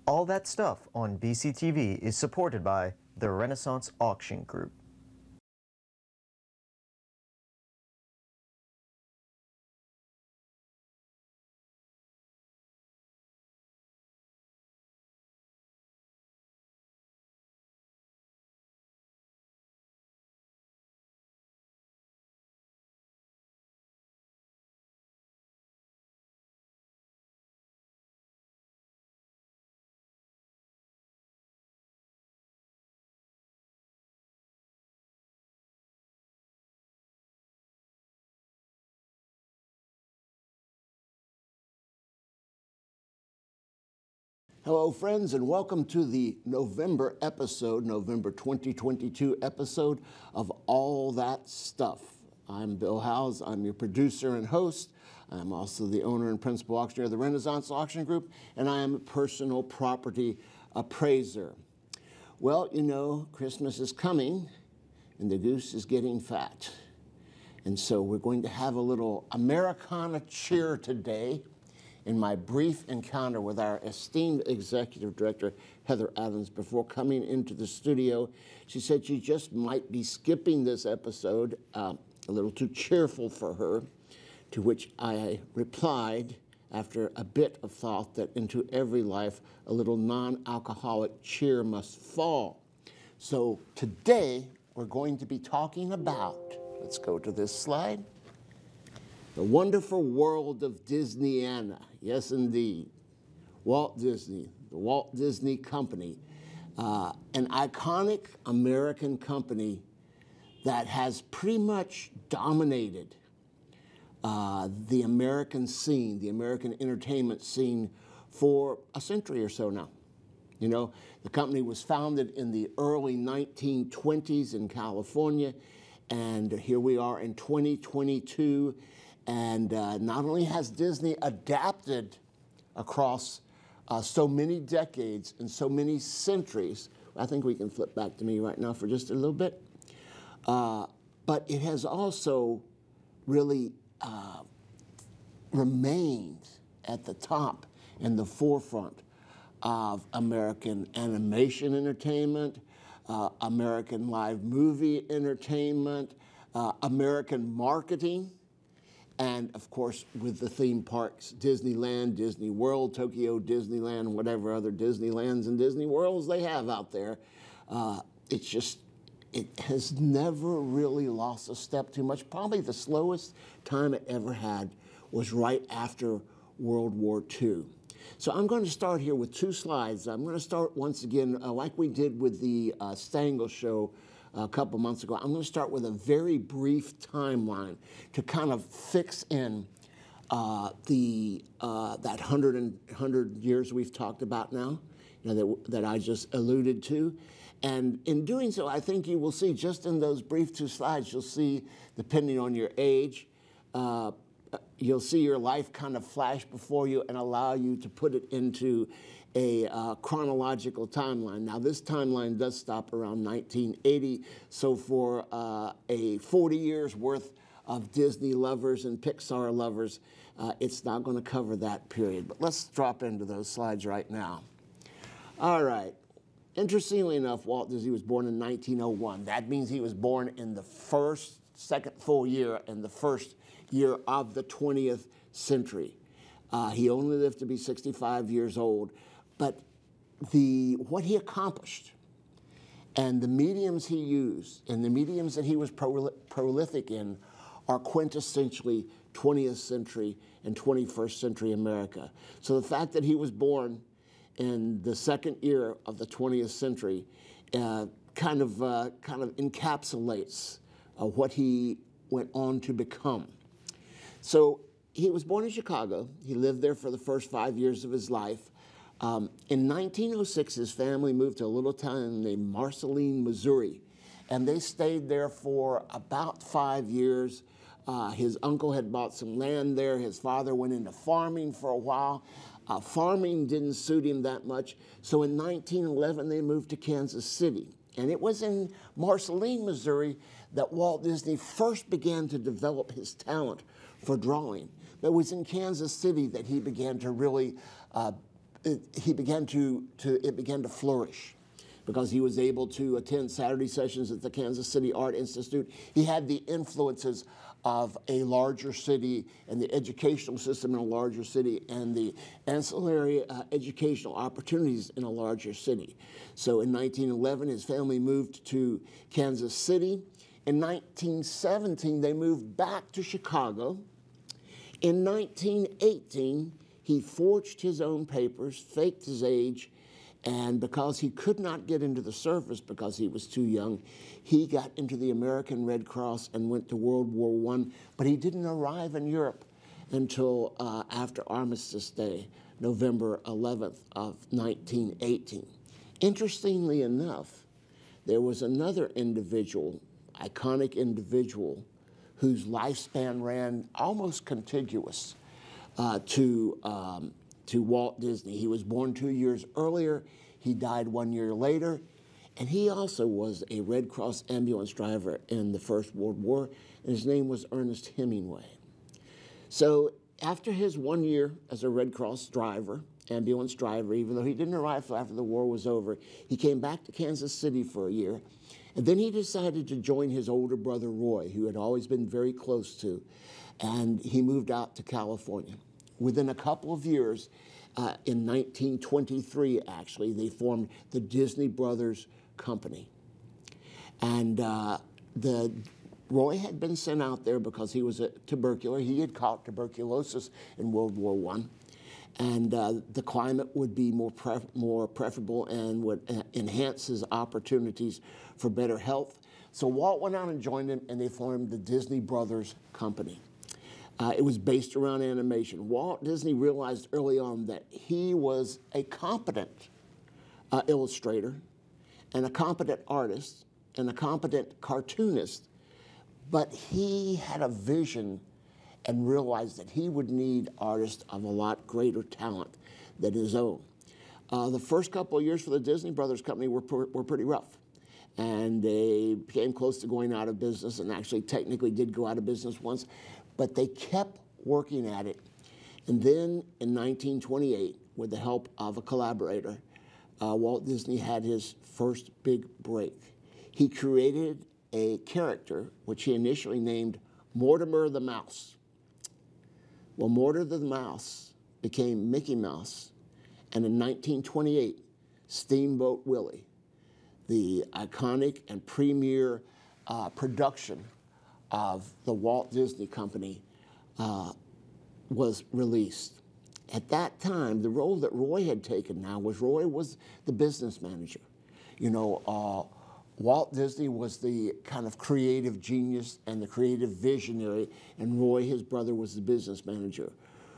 All That Stuff on BCTV is supported by the Renaissance Auction Group. Hello, friends, and welcome to the November 2022 episode of All That Stuff. I'm Bill Howes. I'm your producer and host. I'm also the owner and principal auctioneer of the Renaissance Auction Group, and I am a personal property appraiser. Well, you know, Christmas is coming, and the goose is getting fat. And so we're going to have a little Americana cheer today. In my brief encounter with our esteemed executive director, Heather Adams, before coming into the studio, she said she just might be skipping this episode, a little too cheerful for her, to which I replied, after a bit of thought, that into every life a little non-alcoholic cheer must fall. So today we're going to be talking about, let's go to this slide, the wonderful world of Disneyana. Yes, indeed. Walt Disney, the Walt Disney Company, an iconic American company that has pretty much dominated the American scene, the American entertainment scene for a century or so now. You know, the company was founded in the early 1920s in California, and here we are in 2022. And not only has Disney adapted across so many decades and so many centuries, I think we can flip back to me right now for just a little bit, but it has also really remained at the top and the forefront of American animation entertainment, American live movie entertainment, American marketing. And of course, with the theme parks, Disneyland, Disney World, Tokyo Disneyland, whatever other Disneylands and Disney Worlds they have out there, it has never really lost a step too much. Probably the slowest time it ever had was right after World War II. So I'm going to start here with two slides. I'm going to start once again, like we did with the Stangl show a couple months ago. I'm going to start with a very brief timeline to kind of fix in that 100 years we've talked about now, you know, that I just alluded to. And in doing so, I think you will see just in those brief two slides, you'll see, depending on your age, you'll see your life kind of flash before you and allow you to put it into a chronological timeline. Now, this timeline does stop around 1980, so for a 40 years worth of Disney lovers and Pixar lovers, it's not going to cover that period. But let's drop into those slides right now. All right. Interestingly enough, Walt Disney was born in 1901. That means he was born in the second full year in the first year of the 20th century. He only lived to be 65 years old. But what he accomplished and the mediums he used and the mediums that he was prolific in are quintessentially 20th century and 21st century America. So the fact that he was born in the second year of the 20th century kind of encapsulates what he went on to become. So he was born in Chicago. He lived there for the first 5 years of his life. In 1906, his family moved to a little town named Marceline, Missouri, and they stayed there for about 5 years. His uncle had bought some land there. His father went into farming for a while. Farming didn't suit him that much, so in 1911, they moved to Kansas City. And it was in Marceline, Missouri, that Walt Disney first began to develop his talent for drawing. It was in Kansas City that he began to really it began to flourish because he was able to attend Saturday sessions at the Kansas City Art Institute. He had the influences of a larger city and the educational system in a larger city and the ancillary educational opportunities in a larger city. So in 1911, his family moved to Kansas City. In 1917, they moved back to Chicago. In 1918, he forged his own papers, faked his age, and because he could not get into the service because he was too young, he got into the American Red Cross and went to World War I, but he didn't arrive in Europe until after Armistice Day, November 11th of 1918. Interestingly enough, there was another individual, iconic individual, whose lifespan ran almost contiguous to Walt Disney. He was born 2 years earlier. He died 1 year later. And he also was a Red Cross ambulance driver in the First World War, and his name was Ernest Hemingway. So after his 1 year as a Red Cross driver, ambulance driver, even though he didn't arrive until after the war was over, he came back to Kansas City for a year. And then he decided to join his older brother, Roy, who had always been very close to, and he moved out to California. Within a couple of years, in 1923, actually, they formed the Disney Brothers Company. And Roy had been sent out there because he was a tubercular. He had caught tuberculosis in World War I. And the climate would be more preferable and would enhance his opportunities for better health. So Walt went out and joined him, and they formed the Disney Brothers Company. It was based around animation. Walt Disney realized early on that he was a competent illustrator and a competent artist and a competent cartoonist, but he had a vision and realized that he would need artists of a lot greater talent than his own. The first couple of years for the Disney Brothers Company were pretty rough. And they came close to going out of business, and actually technically did go out of business once, but they kept working at it. And then in 1928, with the help of a collaborator, Walt Disney had his first big break. He created a character which he initially named Mortimer the Mouse. Well, Mortimer the Mouse became Mickey Mouse, and in 1928, Steamboat Willie, the iconic and premier production of the Walt Disney Company, was released. At that time, the role that Roy had taken now was Roy was the business manager. You know, Walt Disney was the kind of creative genius and the creative visionary, and Roy, his brother, was the business manager.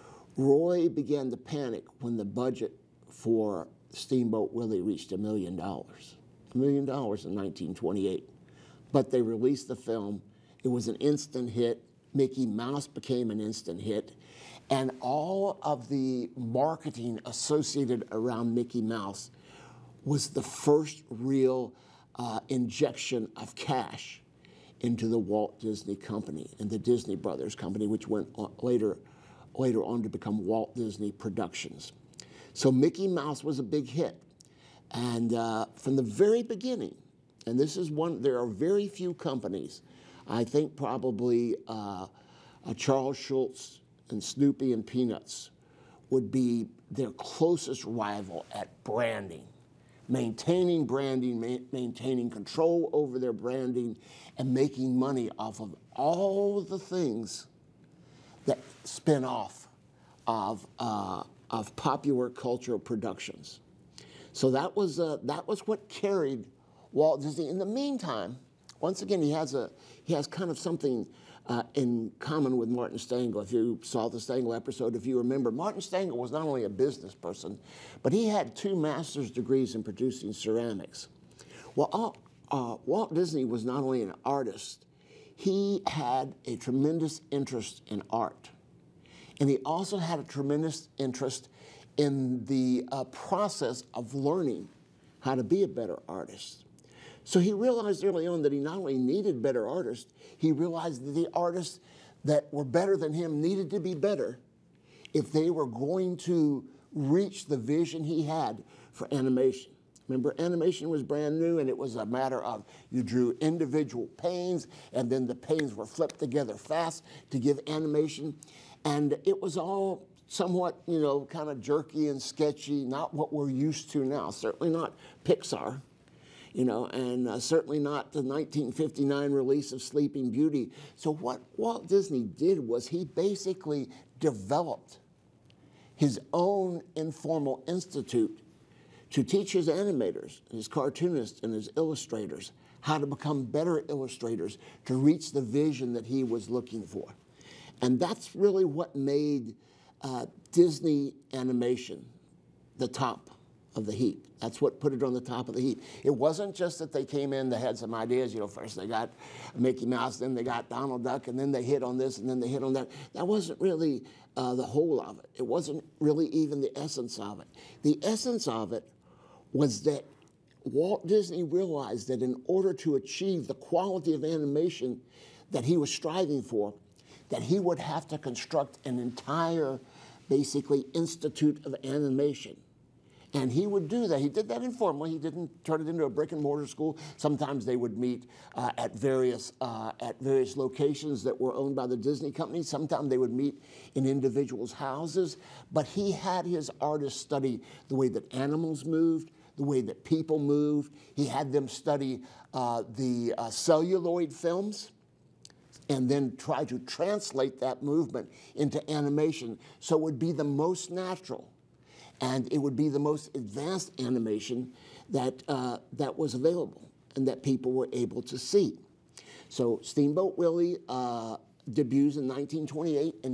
Roy began to panic when the budget for Steamboat Willie reached $1 million. $1 million in 1928. But they released the film. It was an instant hit. Mickey Mouse became an instant hit. And all of the marketing associated around Mickey Mouse was the first real injection of cash into the Walt Disney Company and the Disney Brothers Company, which went later on to become Walt Disney Productions. So Mickey Mouse was a big hit. And from the very beginning, and this is one, there are very few companies, I think probably Charles Schulz and Snoopy and Peanuts would be their closest rival at branding. Maintaining branding, maintaining control over their branding, and making money off of all the things that spin off of popular cultural productions. So that was what carried Walt Disney. In the meantime, once again, he has kind of something in common with Martin Stengel. If you saw the Stengel episode, if you remember, Martin Stengel was not only a business person, but he had 2 master's degrees in producing ceramics. Well, Walt Disney was not only an artist, he had a tremendous interest in art. And he also had a tremendous interest in the process of learning how to be a better artist. So he realized early on that he not only needed better artists, he realized that the artists that were better than him needed to be better if they were going to reach the vision he had for animation. Remember, animation was brand new, and it was a matter of you drew individual panes, and then the panes were flipped together fast to give animation. And it was all somewhat, you know, kind of jerky and sketchy, not what we're used to now. Certainly not Pixar, you know, and certainly not the 1959 release of Sleeping Beauty. So what Walt Disney did was he basically developed his own informal institute to teach his animators, his cartoonists, and his illustrators how to become better illustrators to reach the vision that he was looking for. And that's really what made Disney animation the top of the heap. That's what put it on the top of the heap. It wasn't just that they came in, they had some ideas, you know, first they got Mickey Mouse, then they got Donald Duck, and then they hit on this, and then they hit on that. That wasn't really the whole of it. It wasn't really even the essence of it. The essence of it was that Walt Disney realized that in order to achieve the quality of animation that he was striving for, that he would have to construct an entire, basically, institute of animation. And he would do that. He did that informally. He didn't turn it into a brick and mortar school. Sometimes they would meet at various locations that were owned by the Disney company. Sometimes they would meet in individuals' houses. But he had his artists study the way that animals moved, the way that people moved. He had them study the celluloid films and then try to translate that movement into animation so it would be the most natural and it would be the most advanced animation that, that was available and that people were able to see. So Steamboat Willie debuts in 1928. In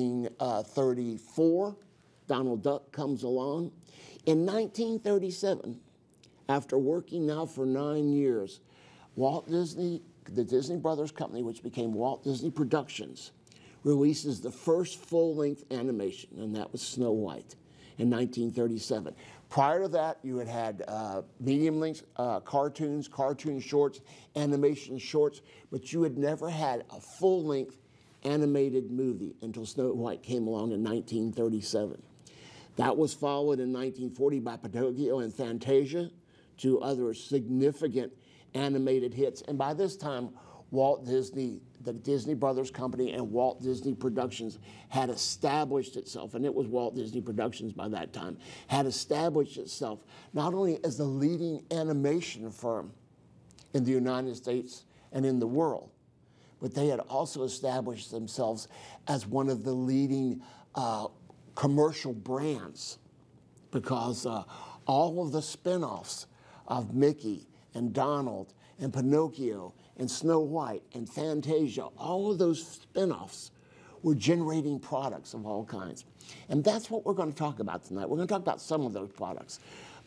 1934, Donald Duck comes along. In 1937, after working now for 9 years, Walt Disney, the Disney Brothers Company, which became Walt Disney Productions, releases the first full-length animation, and that was Snow White in 1937. Prior to that, you had medium-length cartoons, cartoon shorts, animation shorts, but you had never had a full-length animated movie until Snow White came along in 1937. That was followed in 1940 by Pinocchio and Fantasia, two other significant animated hits. And by this time, Walt Disney, the Disney Brothers Company and Walt Disney Productions had established itself, and it was Walt Disney Productions by that time, had established itself not only as the leading animation firm in the United States and in the world, but they had also established themselves as one of the leading commercial brands, because all of the spin-offs of Mickey and Donald and Pinocchio and Snow White and Fantasia, all of those spin-offs were generating products of all kinds. And that's what we're going to talk about tonight. We're going to talk about some of those products.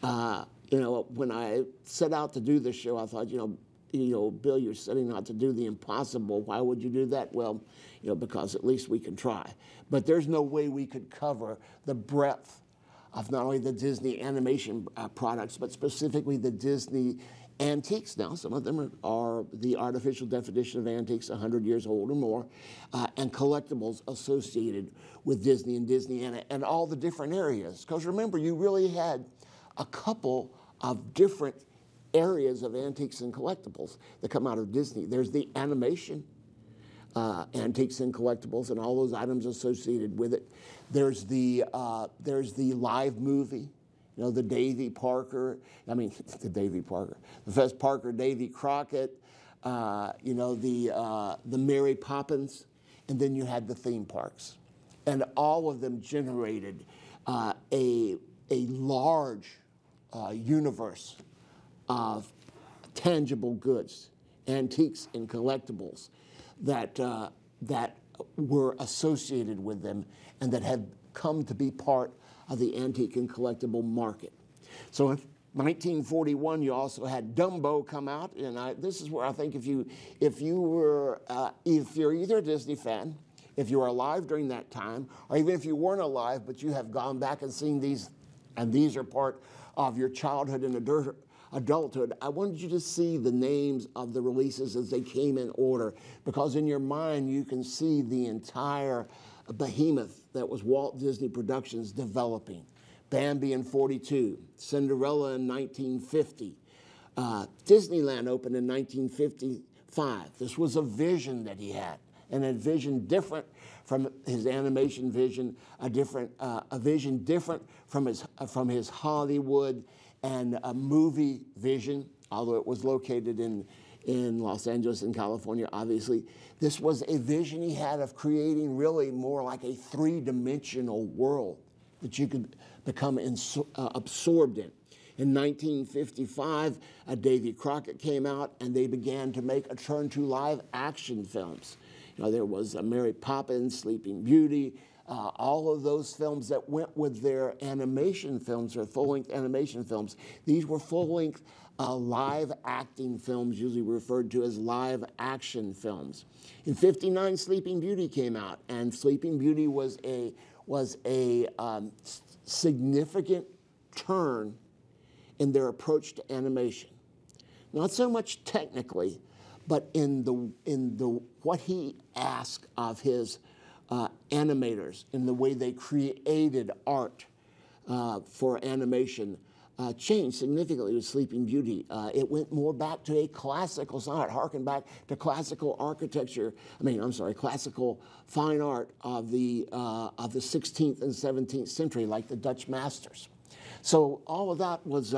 You know, when I set out to do this show, I thought, you know, Bill, you're setting out to do the impossible. Why would you do that? Well, you know, because at least we can try. But there's no way we could cover the breadth of not only the Disney animation products, but specifically the Disney antiques now. Some of them are the artificial definition of antiques, 100 years old or more, and collectibles associated with Disney and Disney and all the different areas. Because remember, you really had a couple of different areas of antiques and collectibles that come out of Disney. There's the animation, antiques and collectibles and all those items associated with it. There's the live movie, you know, the Davy Parker, the Fess Parker, Davy Crockett, you know, the Mary Poppins, and then you had the theme parks. And all of them generated a large universe of tangible goods, antiques and collectibles that were associated with them and that had come to be part of the antique and collectible market. So in 1941, you also had Dumbo come out, and this is where I think if you're either a Disney fan, if you were alive during that time, or even if you weren't alive but you have gone back and seen these, and these are part of your childhood and adulthood, I wanted you to see the names of the releases as they came in order, because in your mind you can see the entire behemoth that was Walt Disney Productions developing Bambi in 42, Cinderella in 1950. Disneyland opened in 1955. This was a vision that he had, and a vision different from his animation vision, a vision different from his Hollywood and a movie vision, although it was located in Los Angeles and California, obviously. This was a vision he had of creating really more like a three-dimensional world that you could become absorbed in. In 1955, Davy Crockett came out, and they began to make a turn to live action films. You know, there was Mary Poppins, Sleeping Beauty, all of those films that went with their animation films, or full-length animation films. These were full-length live acting films, usually referred to as live action films. In '59, Sleeping Beauty came out, and Sleeping Beauty was a significant turn in their approach to animation. Not so much technically, but in the what he asked of his animators, in the way they created art for animation, changed significantly with Sleeping Beauty. It went more back to a classical side, harkened back to classical architecture. Classical fine art of the 16th and 17th century, like the Dutch masters. So all of that was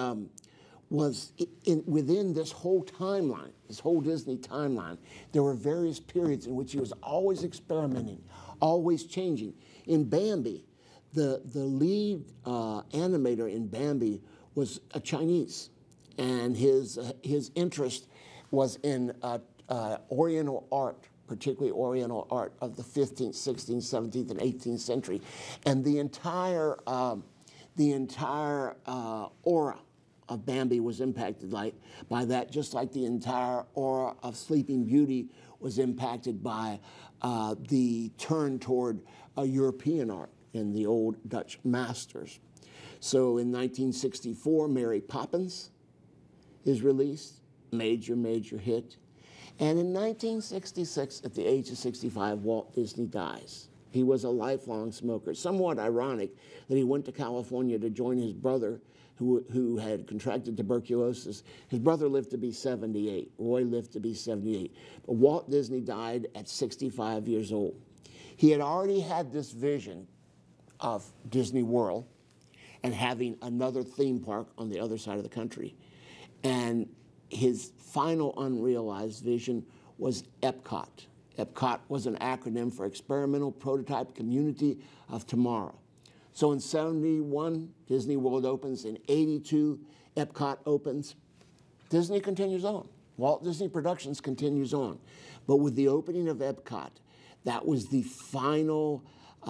within this whole timeline, this whole Disney timeline. There were various periods in which he was always experimenting, always changing. In Bambi, the lead animator in Bambi was a Chinese, and his interest was in Oriental art, particularly Oriental art of the 15th, 16th, 17th, and 18th century, and the entire aura of Bambi was impacted by that, just like the entire aura of Sleeping Beauty was impacted by the turn toward European art in the old Dutch masters. So in 1964, Mary Poppins is released, major hit. And in 1966, at the age of 65, Walt Disney dies. He was a lifelong smoker. Somewhat ironic that he went to California to join his brother who had contracted tuberculosis. His brother lived to be 78. Roy lived to be 78. But Walt Disney died at 65 years old. He had already had this vision of Disney World and having another theme park on the other side of the country. And his final unrealized vision was Epcot. Epcot was an acronym for Experimental Prototype Community of Tomorrow. So in '71, Disney World opens. In '82, Epcot opens. Disney continues on. Walt Disney Productions continues on. But with the opening of Epcot, that was the final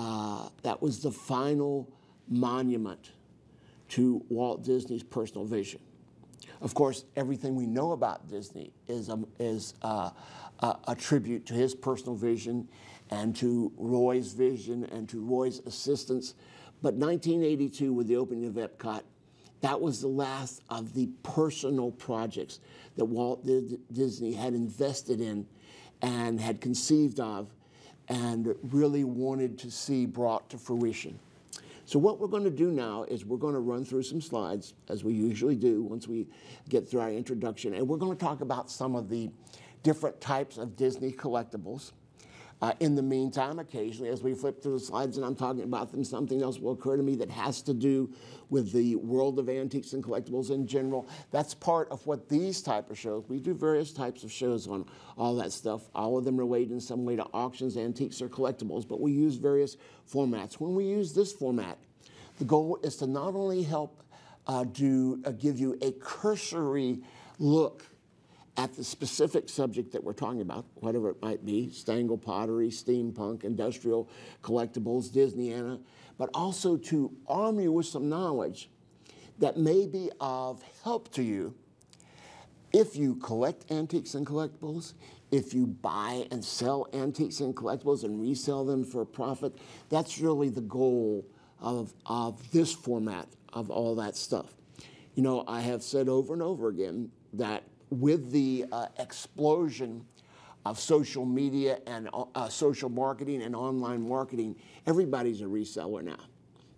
monument to Walt Disney's personal vision. Of course, everything we know about Disney is a tribute to his personal vision and to Roy's vision and to Roy's assistance. But 1982, with the opening of Epcot, that was the last of the personal projects that Walt Disney had invested in and had conceived of and really wanted to see brought to fruition. So what we're going to do now is we're going to run through some slides, as we usually do once we get through our introduction, and we're going to talk about some of the different types of Disney collectibles. In the meantime, occasionally, as we flip through the slides and I'm talking about them, something else will occur to me that has to do with the world of antiques and collectibles in general. That's part of what these type of shows, we do various types of shows on all that stuff. All of them relate in some way to auctions, antiques, or collectibles, but we use various formats. When we use this format, the goal is to not only help give you a cursory look at the specific subject that we're talking about, whatever it might be, Stangl pottery, steampunk, industrial collectibles, Disneyana, but also to arm you with some knowledge that may be of help to you if you collect antiques and collectibles, if you buy and sell antiques and collectibles and resell them for a profit. That's really the goal of this format of all that stuff. You know, I have said over and over again that with the explosion of social media and social marketing and online marketing, everybody's a reseller now.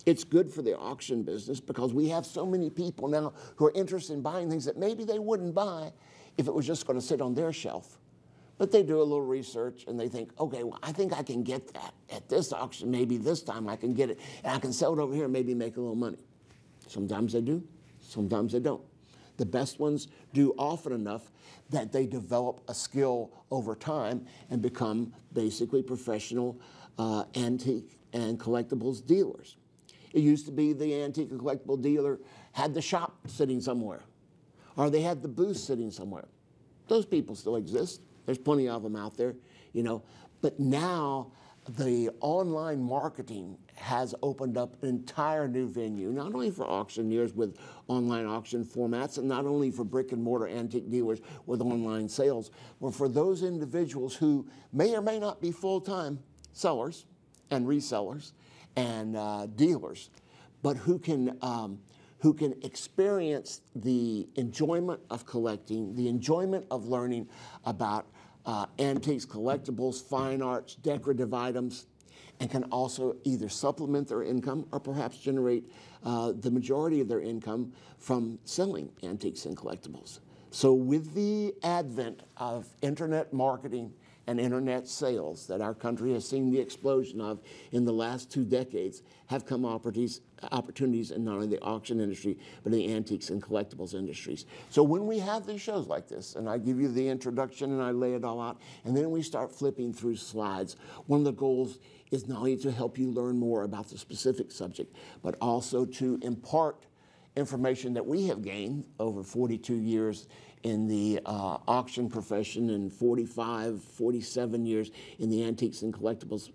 It's good for the auction business because we have so many people now who are interested in buying things that maybe they wouldn't buy if it was just going to sit on their shelf. But they do a little research and they think, okay, well, I think I can get that at this auction. Maybe this time I can get it and I can sell it over here and maybe make a little money. Sometimes they do, sometimes they don't. The best ones do often enough that they develop a skill over time and become basically professional antique and collectibles dealers. It used to be the antique and collectible dealer had the shop sitting somewhere, or they had the booth sitting somewhere. Those people still exist. There's plenty of them out there, you know. But now the online marketing has opened up an entire new venue, not only for auctioneers with online auction formats, and not only for brick and mortar antique dealers with online sales, but for those individuals who may or may not be full-time sellers and resellers and dealers, but who can experience the enjoyment of collecting, the enjoyment of learning about antiques, collectibles, fine arts, decorative items, and can also either supplement their income or perhaps generate the majority of their income from selling antiques and collectibles. So with the advent of internet marketing and internet sales that our country has seen the explosion of in the last 2 decades, have come opportunities in not only the auction industry, but in the antiques and collectibles industries. So when we have these shows like this, and I give you the introduction and I lay it all out, and then we start flipping through slides, one of the goals is not only to help you learn more about the specific subject, but also to impart information that we have gained over 42 years in the auction profession and 45, 47 years in the antiques and collectibles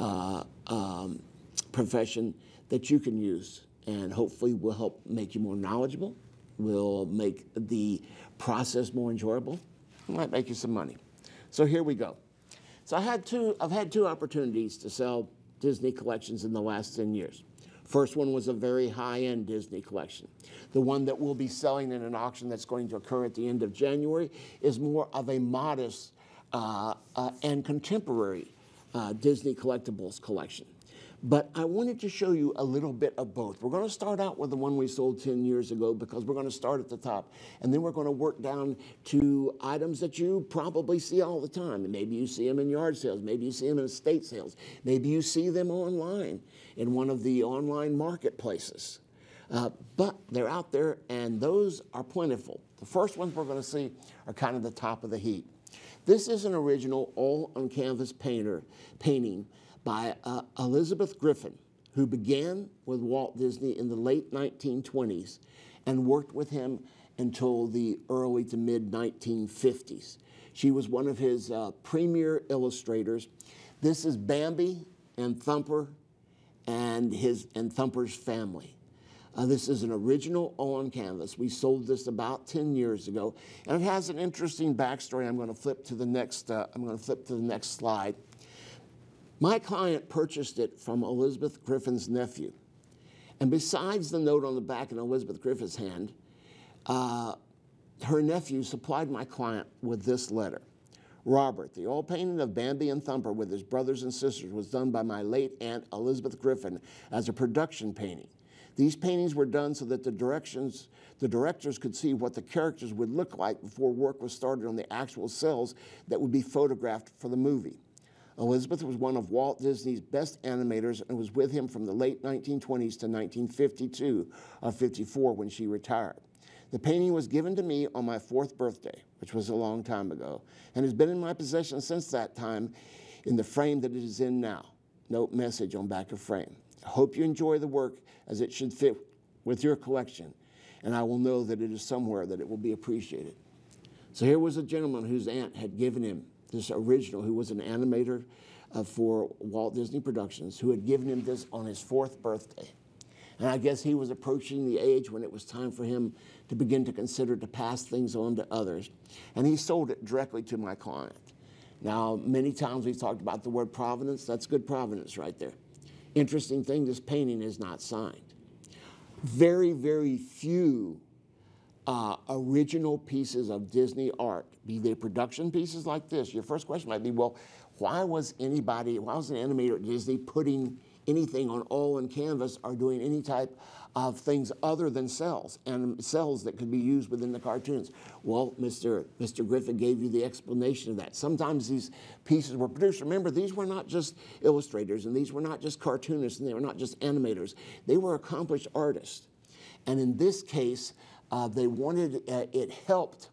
profession that you can use, and hopefully will help make you more knowledgeable, will make the process more enjoyable, it might make you some money. So here we go. So I've had two opportunities to sell Disney collections in the last 10 years. First one was a very high-end Disney collection. The one that we'll be selling in an auction that's going to occur at the end of January is more of a modest and contemporary Disney collectibles collection. But I wanted to show you a little bit of both. We're going to start out with the one we sold 10 years ago because we're going to start at the top. And then we're going to work down to items that you probably see all the time. And maybe you see them in yard sales. Maybe you see them in estate sales. Maybe you see them online in one of the online marketplaces. But they're out there, and those are plentiful. The first ones we're going to see are kind of the top of the heap. This is an original all-on-canvas painting by Elizabeth Griffin, who began with Walt Disney in the late 1920s and worked with him until the early to mid-1950s. She was one of his premier illustrators. This is Bambi and Thumper and Thumper's family. This is an original on canvas. We sold this about 10 years ago, and it has an interesting backstory. I'm going to flip to the next slide. My client purchased it from Elizabeth Griffin's nephew. And besides the note on the back in Elizabeth Griffin's hand, her nephew supplied my client with this letter. Robert, the oil painting of Bambi and Thumper with his brothers and sisters was done by my late aunt Elizabeth Griffin as a production painting. These paintings were done so that the directors could see what the characters would look like before work was started on the actual cells that would be photographed for the movie. Elizabeth was one of Walt Disney's best animators and was with him from the late 1920s to 1952 or 54 when she retired. The painting was given to me on my 4th birthday, which was a long time ago, and has been in my possession since that time in the frame that it is in now. Note message on back of frame. I hope you enjoy the work as it should fit with your collection, and I will know that it is somewhere that it will be appreciated. So here was a gentleman whose aunt had given him this original, who was an animator for Walt Disney Productions, who had given him this on his 4th birthday. And I guess he was approaching the age when it was time for him to begin to consider to pass things on to others. And he sold it directly to my client. Now, many times we've talked about the word provenance. That's good provenance right there. Interesting thing, this painting is not signed. Very, very few original pieces of Disney art, be they production pieces like this. Your first question might be, well, why was an animator at Disney putting anything on oil and canvas or doing any type of things other than cells, and cells that could be used within the cartoons. Well, Mr. Griffith gave you the explanation of that. Sometimes these pieces were produced. Remember, these were not just illustrators, and these were not just cartoonists, and they were not just animators. They were accomplished artists. And in this case, they wanted, it helped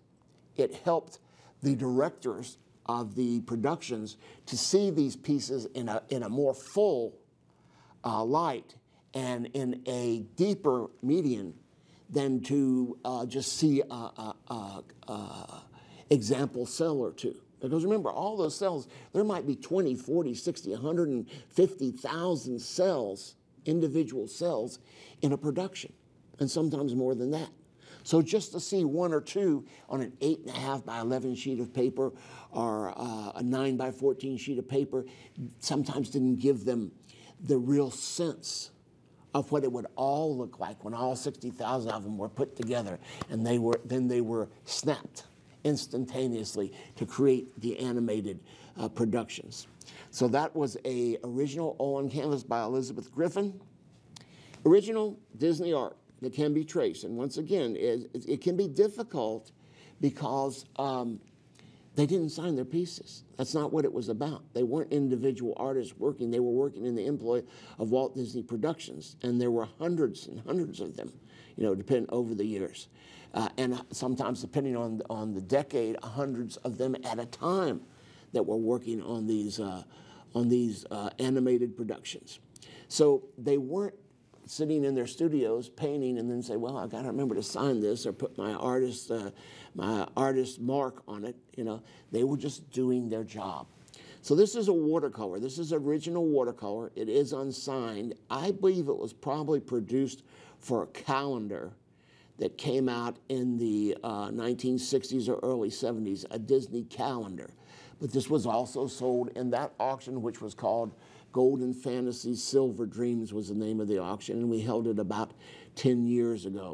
the directors of the productions to see these pieces in a more full light and in a deeper median than to just see a example cell or two. Because remember, all those cells, there might be 20, 40, 60, 150,000 cells, individual cells, in a production, and sometimes more than that. So just to see one or two on an 8.5 by 11 sheet of paper or a 9 by 14 sheet of paper sometimes didn't give them the real sense of what it would all look like when all 60,000 of them were put together, and then they were snapped instantaneously to create the animated productions. So that was a original oil on canvas by Elizabeth Griffin. Original Disney art that can be traced. And once again, it can be difficult because they didn't sign their pieces. That's not what it was about. They weren't individual artists working. They were working in the employ of Walt Disney Productions, and there were hundreds and hundreds of them, you know, depending over the years. And sometimes, depending on the decade, hundreds of them at a time that were working on these animated productions. So they weren't sitting in their studios painting and then say, well, I've got to remember to sign this or put my artist mark on it. You know, they were just doing their job. So this is a watercolor. This is original watercolor. It is unsigned. I believe it was probably produced for a calendar that came out in the 1960s or early 70s, a Disney calendar. But this was also sold in that auction, which was called Golden Fantasy Silver Dreams was the name of the auction, and we held it about 10 years ago.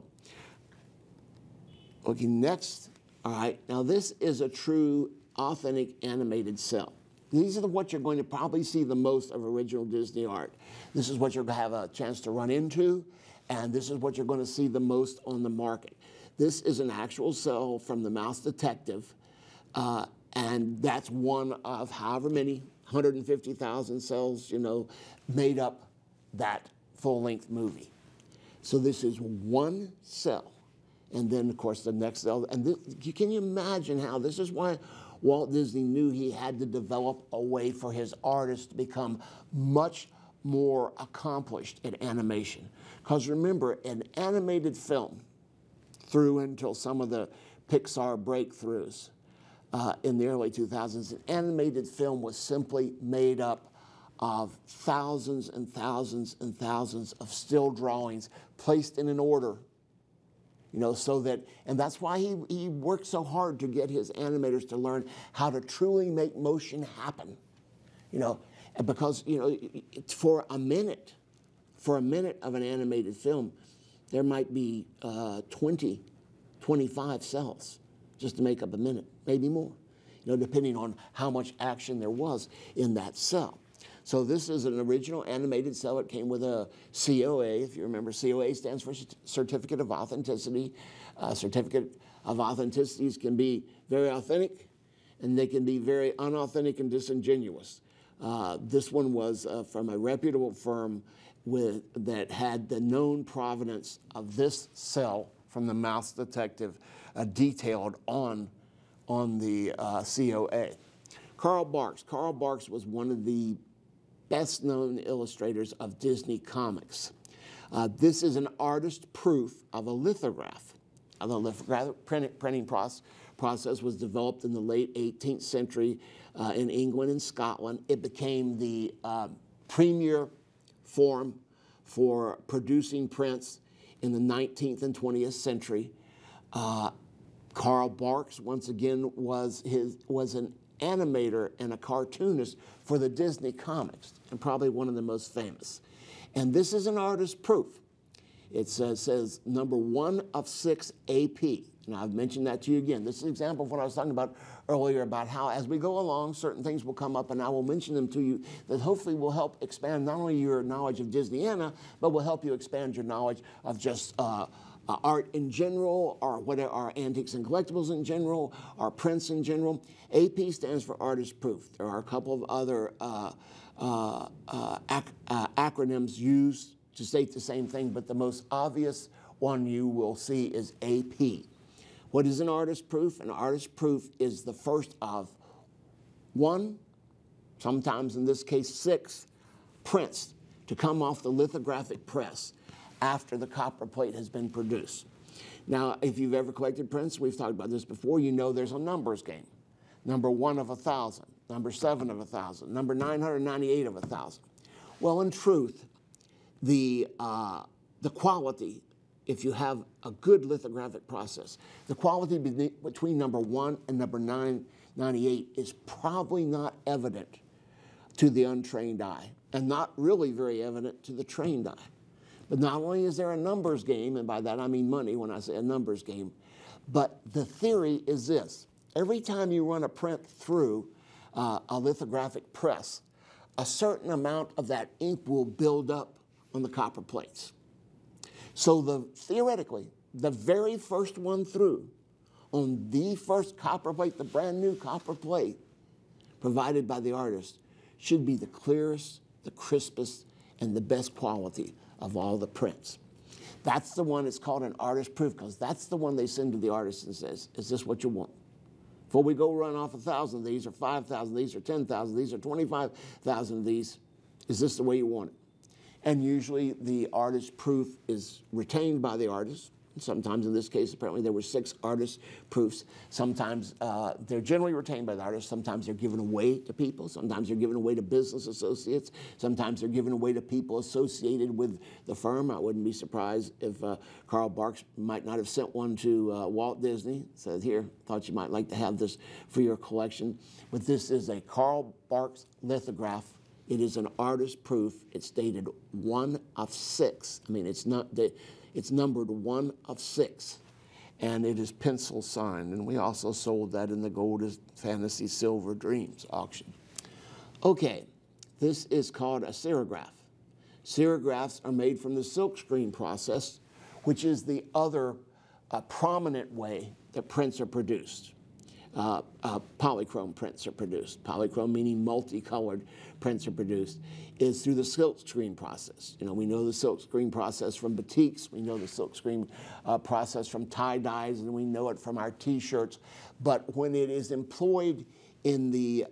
Okay, next. All right, now this is a true, authentic animated cell. These are what you're going to probably see the most of original Disney art. This is what you're going to have a chance to run into, and this is what you're going to see the most on the market. This is an actual cell from The Mouse Detective, and that's one of however many 150,000 cells, you know, made up that full-length movie. So this is one cell, and then of course the next cell. And this, can you imagine how this is why Walt Disney knew he had to develop a way for his artists to become much more accomplished at animation. Because remember, an animated film, through until some of the Pixar breakthroughs, in the early 2000s, an animated film was simply made up of thousands and thousands and thousands of still drawings placed in an order, you know, so that, and that's why he worked so hard to get his animators to learn how to truly make motion happen, you know, because, you know, for a minute of an animated film, there might be 20, 25 cells just to make up a minute, maybe more, you know, depending on how much action there was in that cell. So this is an original animated cell. It came with a COA. If you remember, COA stands for Certificate of Authenticity. Certificate of Authenticities can be very authentic, and they can be very unauthentic and disingenuous. This one was from a reputable firm that had the known provenance of this cell from The Mouse Detective detailed on the COA. Carl Barks. Carl Barks was one of the best-known illustrators of Disney comics. This is an artist proof of a lithograph. The lithograph printing process was developed in the late 18th century in England and Scotland. It became the premier form for producing prints in the 19th and 20th century. Carl Barks, once again, was an animator and a cartoonist for the Disney comics, and probably one of the most famous. And this is an artist proof. It says number 1 of 6 AP. Now, I've mentioned that to you again. This is an example of what I was talking about earlier about how as we go along, certain things will come up, and I will mention them to you that hopefully will help expand not only your knowledge of Disneyana, but will help you expand your knowledge of just art in general, or whatever, our antiques and collectibles in general, our prints in general. AP stands for Artist Proof. There are a couple of other acronyms used to state the same thing, but the most obvious one you will see is AP. What is an artist proof? An artist proof is the first of 1, sometimes in this case 6, prints to come off the lithographic press after the copper plate has been produced. Now, if you've ever collected prints, we've talked about this before, you know there's a numbers game. Number 1 of 1,000, number 7 of 1,000, number 998 of 1,000. Well, in truth, the quality, if you have a good lithographic process, the quality between number 1 and number 998 is probably not evident to the untrained eye, and not really very evident to the trained eye. But not only is there a numbers game, and by that I mean money when I say a numbers game, but the theory is this. Every time you run a print through a lithographic press, a certain amount of that ink will build up on the copper plates. So theoretically, the very first one through on the first copper plate, the brand new copper plate provided by the artist, should be the clearest, the crispest, and the best quality of all the prints. That's the one that's called an artist proof, because that's the one they send to the artist and says, is this what you want? Before we go run off 1,000 of these, or 5,000 of these, or 10,000 of these, or 25,000 of these, is this the way you want it? And usually the artist proof is retained by the artist. Sometimes in this case, apparently there were 6 artist proofs. Sometimes they're generally retained by the artist. Sometimes they're given away to people. Sometimes they're given away to business associates. Sometimes they're given away to people associated with the firm. I wouldn't be surprised if Carl Barks might not have sent one to Walt Disney. Said, here, thought you might like to have this for your collection. But this is a Carl Barks lithograph. It is an artist proof. It's dated 1 of 6. I mean, it's numbered 1 of 6, and it is pencil signed. And we also sold that in the Gold Fantasy Silver Dreams auction. Okay, this is called a serigraph. Serigraphs are made from the silkscreen process, which is the other prominent way that prints are produced. Polychrome prints are produced. Polychrome meaning multicolored prints are produced, is through the silkscreen process. You know, we know the silkscreen process from batiks, we know the silkscreen process from tie-dyes, and we know it from our T-shirts. But when it is employed in the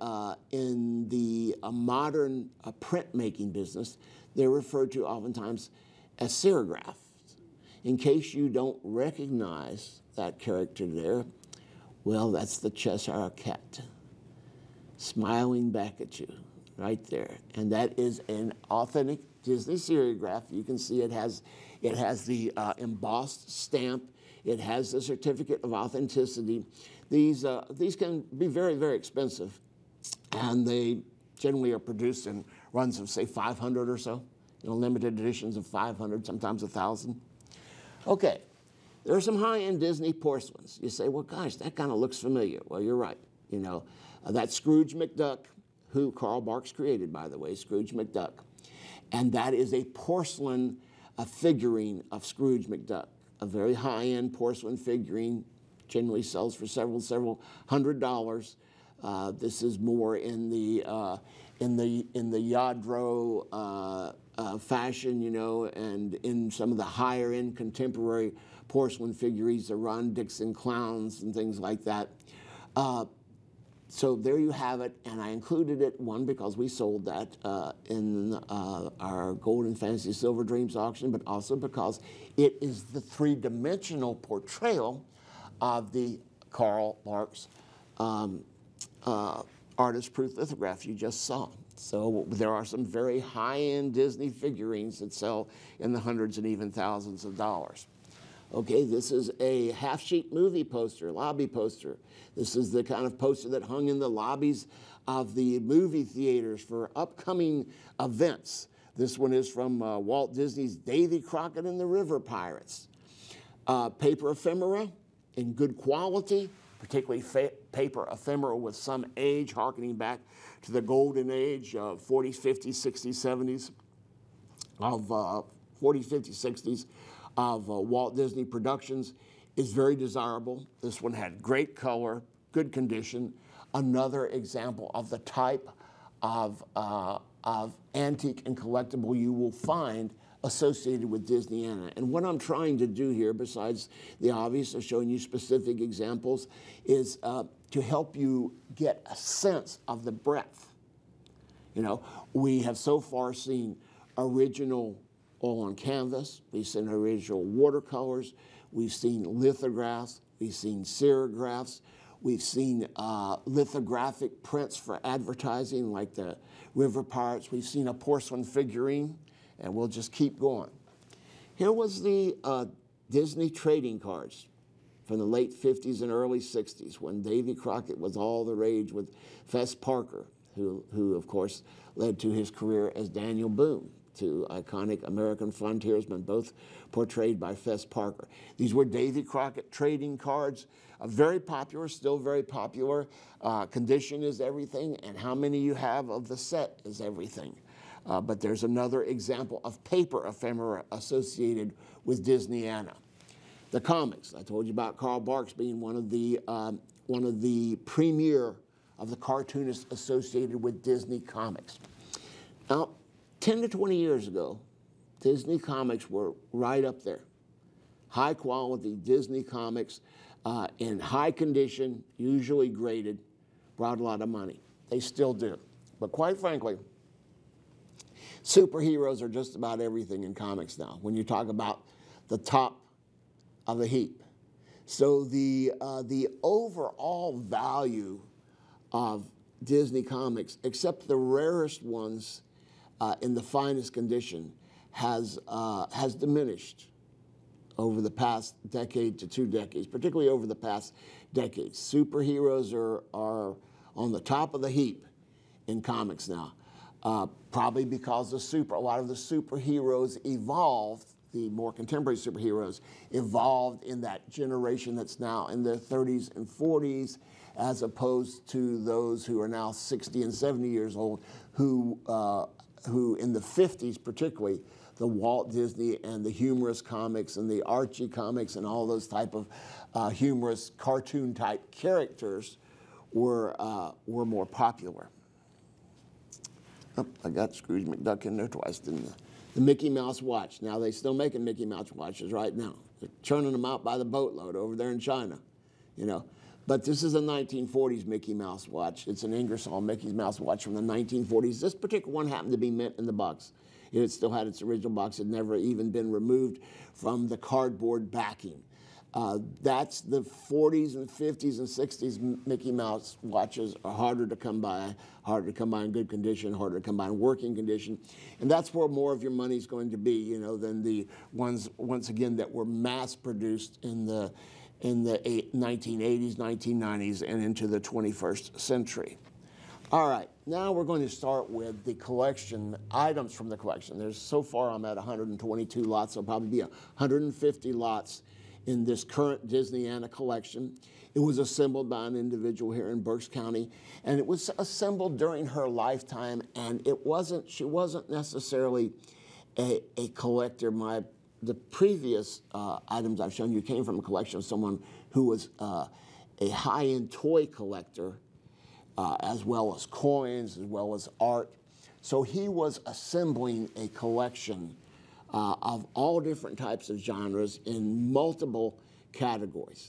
modern printmaking business, they're referred to oftentimes as serigraphs. In case you don't recognize that character there, well, that's the Cheshire Cat, smiling back at you, right there. And that is an authentic Disney serigraph. You can see it has the embossed stamp. It has the certificate of authenticity. These can be very, very expensive, and they generally are produced in runs of, say, 500 or so. You know, limited editions of 500, sometimes 1,000. Okay. There are some high-end Disney porcelains. You say, well, gosh, that kind of looks familiar. Well, you're right. You know, that's Scrooge McDuck, who Carl Barks created, by the way, Scrooge McDuck. And that is a porcelain figurine of Scrooge McDuck, a very high-end porcelain figurine, generally sells for several $100s. This is more in the Lladró fashion, you know, and in some of the higher-end contemporary porcelain figurines, the Ron Dixon clowns and things like that. So there you have it, and I included it, one, because we sold that in our Gold and Fantasy Silver Dreams auction, but also because it is the 3-dimensional portrayal of the Carl Barks artist proof lithograph you just saw. So there are some very high-end Disney figurines that sell in the hundreds and even thousands of dollars. Okay, this is a half-sheet movie poster, lobby poster. This is the kind of poster that hung in the lobbies of the movie theaters for upcoming events This one is from Walt Disney's Davy Crockett and the River Pirates. Paper ephemera in good quality, particularly paper ephemera with some age, harkening back to the golden age of 40s, 50s, 60s, 70s, of 40s, 50s, 60s of Walt Disney Productions, is very desirable. This one had great color, good condition. Another example of the type of antique and collectible you will find associated with Disneyana. And what I'm trying to do here, besides the obvious of showing you specific examples, is to help you get a sense of the breadth. You know, we have so far seen original oil on canvas, we've seen original watercolors, we've seen lithographs, we've seen serigraphs, we've seen lithographic prints for advertising like the River Pirates, we've seen a porcelain figurine, and we'll just keep going. Here was the Disney trading cards from the late 50s and early 60s when Davy Crockett was all the rage with Fess Parker, who of course led to his career as Daniel Boone, two iconic American frontiersmen, both portrayed by Fess Parker. These were Davy Crockett trading cards, very popular, still very popular. Condition is everything, and how many you have of the set is everything. But there's another example of paper ephemera associated with Disneyana. The comics, I told you about Carl Barks being one of the premier of the cartoonists associated with Disney Comics. Now, 10 to 20 years ago, Disney Comics were right up there. High quality Disney Comics in high condition, usually graded, brought a lot of money. They still do. But quite frankly, superheroes are just about everything in comics now when you talk about the top of the heap. So the overall value of Disney Comics, except the rarest ones in the finest condition, has diminished over the past decade to 2 decades, particularly over the past decade. Superheroes are on the top of the heap in comics now, probably because a lot of the superheroes evolved, the more contemporary superheroes evolved in that generation that's now in their 30s and 40s, as opposed to those who are now 60 and 70 years old, who in the 50s particularly, the Walt Disney and the humorous comics and the Archie comics and all those type of humorous cartoon type characters were more popular. Oh, I got Scrooge McDuck in there twice, didn't I? The Mickey Mouse watch. Now, they still making Mickey Mouse watches right now. They're churning them out by the boatload over there in China, you know. But this is a 1940s Mickey Mouse watch. It's an Ingersoll Mickey Mouse watch from the 1940s. This particular one happened to be mint in the box. It still had its original box. It had never even been removed from the cardboard backing. That's the 40s and 50s and 60s Mickey Mouse watches are harder to come by in good condition, harder to come by in working condition. And that's where more of your money's going to be, you know, than the ones, once again, that were mass produced in the 1980s, 1990s, and into the 21st century. All right, now we're going to start with the collection, items from the collection. So far I'm at 122 lots, there'll probably be 150 lots in this current Disneyana collection. It was assembled by an individual here in Berks County, and it was assembled during her lifetime, and she wasn't necessarily a collector. The previous items I've shown you came from a collection of someone who was a high-end toy collector, as well as coins, as well as art. So he was assembling a collection of all different types of genres in multiple categories.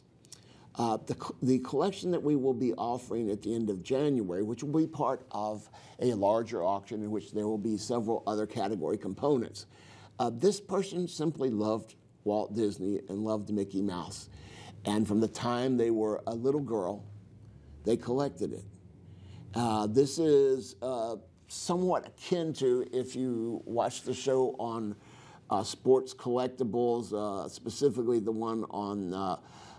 The collection that we will be offering at the end of January, which will be part of a larger auction in which there will be several other category components. This person simply loved Walt Disney and loved Mickey Mouse. And from the time they were a little girl, they collected it. This is somewhat akin to, if you watch the show on sports collectibles, specifically the one on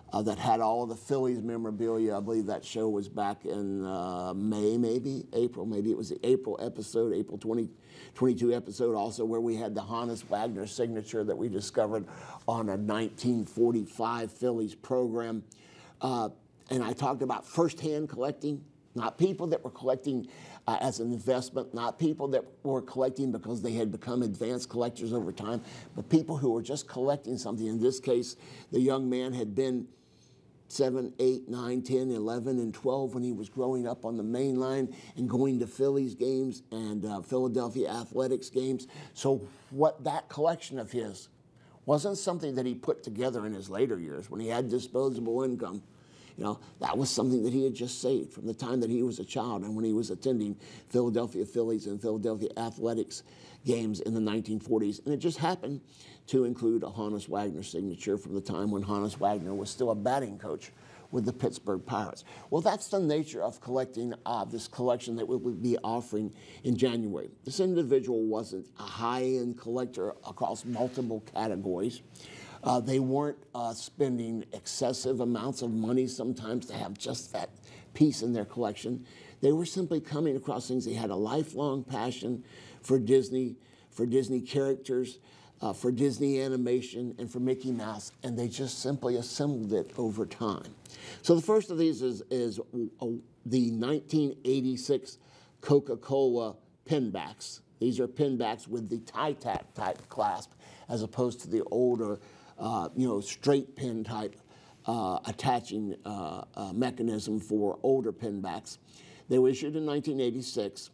that had all of the Phillies memorabilia. I believe that show was back in May, maybe April. Maybe it was the April episode, April 2022 episode, also where we had the Honus Wagner signature that we discovered on a 1945 Phillies program. And I talked about firsthand collecting, not people that were collecting as an investment, not people that were collecting because they had become advanced collectors over time, but people who were just collecting something. In this case, the young man had been 7, 8, 9, 10, 11, and 12 when he was growing up on the main line and going to Phillies games and Philadelphia Athletics games. So what that collection of his wasn't something that he put together in his later years when he had disposable income. You know, that was something that he had just saved from the time that he was a child and when he was attending Philadelphia Phillies and Philadelphia Athletics games in the 1940s. And it just happened to include a Honus Wagner signature from the time when Honus Wagner was still a batting coach with the Pittsburgh Pirates. Well, that's the nature of collecting this collection that we will be offering in January. This individual wasn't a high-end collector across multiple categories. They weren't spending excessive amounts of money sometimes to have just that piece in their collection. They were simply coming across things. They had a lifelong passion for Disney characters, for Disney animation, and for Mickey Mouse, and they just simply assembled it over time. So the first of these is the 1986 Coca-Cola pinbacks. These are pinbacks with the tie-tap type clasp as opposed to the older straight pin type attaching mechanism for older pinbacks. They were issued in 1986.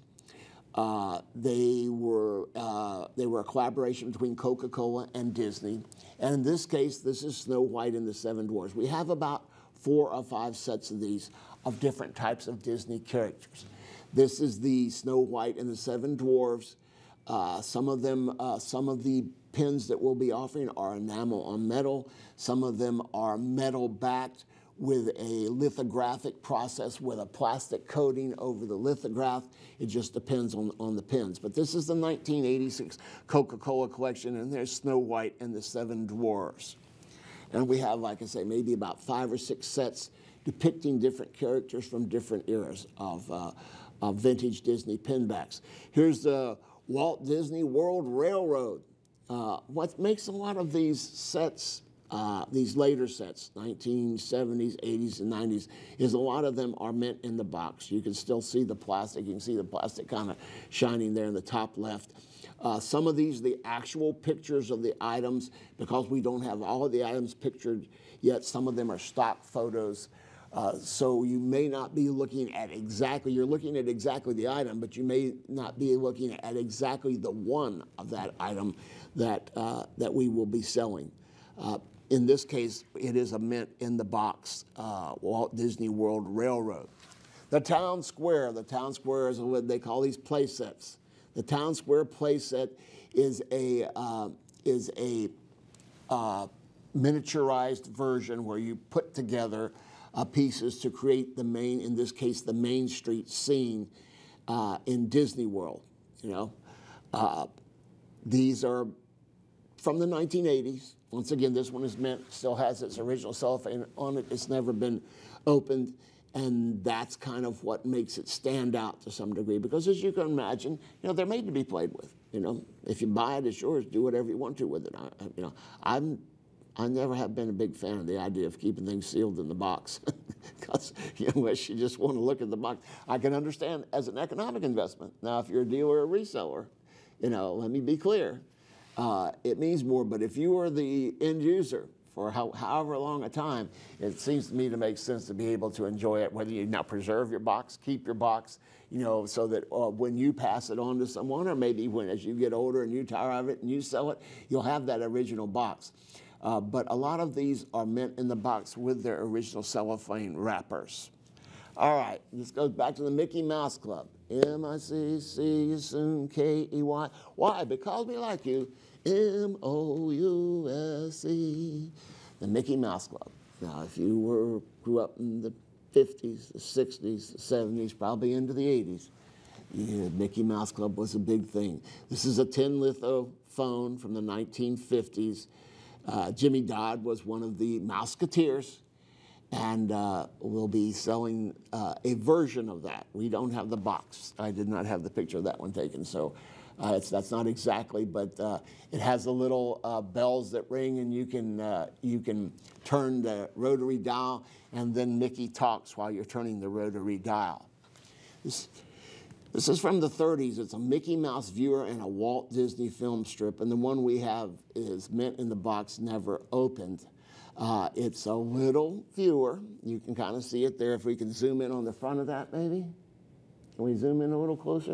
They were a collaboration between Coca-Cola and Disney. And in this case, this is Snow White and the Seven Dwarfs. We have about 4 or 5 sets of these of different types of Disney characters. This is the Snow White and the Seven Dwarfs. Some of the pins that we'll be offering are enamel on metal. Some of them are metal backed with a lithographic process with a plastic coating over the lithograph. It just depends on the pins. But this is the 1986 Coca-Cola collection, and there's Snow White and the Seven Dwarfs. And we have, like I say, maybe about 5 or 6 sets depicting different characters from different eras of vintage Disney pinbacks. Here's the Walt Disney World Railroad. What makes a lot of these sets, these later sets, 1970s, 80s, and 90s, is a lot of them are mint in the box. You can still see the plastic. You can see the plastic kind of shining there in the top left. Some of these, the actual pictures of the items, because we don't have all of the items pictured yet, some of them are stock photos. So you may not be looking at exactly, you're looking at exactly the item, but you may not be looking at exactly the one of that item that we will be selling. In this case, it is a mint in the box Walt Disney World Railroad. The Town Square is what they call these play sets. The Town Square play set is a miniaturized version where you put together pieces to create the main, in this case, the Main Street scene in Disney World. These are from the 1980s. Once again, this one is mint, still has its original cellophane on it. It's never been opened, and that's kind of what makes it stand out to some degree, because as you can imagine, they're made to be played with. If you buy it, it's yours. Do whatever you want to with it. I never have been a big fan of the idea of keeping things sealed in the box, because unless you just want to look at the box. I can understand as an economic investment. Now, if you're a dealer or a reseller, let me be clear, it means more. But if you are the end user for however long a time, it seems to me to make sense to be able to enjoy it, whether you now preserve your box, keep your box, so that when you pass it on to someone, or maybe as you get older and you tire of it and you sell it, you'll have that original box. But a lot of these are mint in the box with their original cellophane wrappers. All right, this goes back to the Mickey Mouse Club. M-I-C-C, you soon, K-E-Y. Why? Because we like you. M-O-U-S-E. The Mickey Mouse Club. Now, if you grew up in the 50s, the 60s, the 70s, probably into the 80s, Mickey Mouse Club was a big thing. This is a tin litho phone from the 1950s. Jimmy Dodd was one of the Mouseketeers. and we'll be selling a version of that. We don't have the box. I did not have the picture of that one taken, so that's not exactly, but it has the little bells that ring, and you can turn the rotary dial, and then Mickey talks while you're turning the rotary dial. This is from the 30s. It's a Mickey Mouse viewer and a Walt Disney film strip, and the one we have is mint in the box, never opened. It's a little viewer. You can kind of see it there. If we can zoom in on the front of that, maybe. Can we zoom in a little closer?